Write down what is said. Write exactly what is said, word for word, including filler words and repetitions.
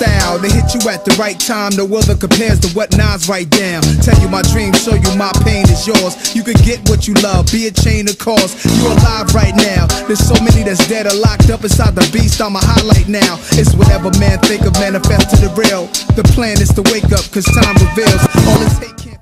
style, they hit you at the right time. No other compares to what Nas write down. Tell you my dream, show you my pain is yours. You can get what you love, be a chain of cause. You alive right now. There's so many that's dead or locked up inside the beast. I'm a highlight now. It's whatever man think of, manifest to the real. The plan is to wake up, cause time reveals all it's hate can't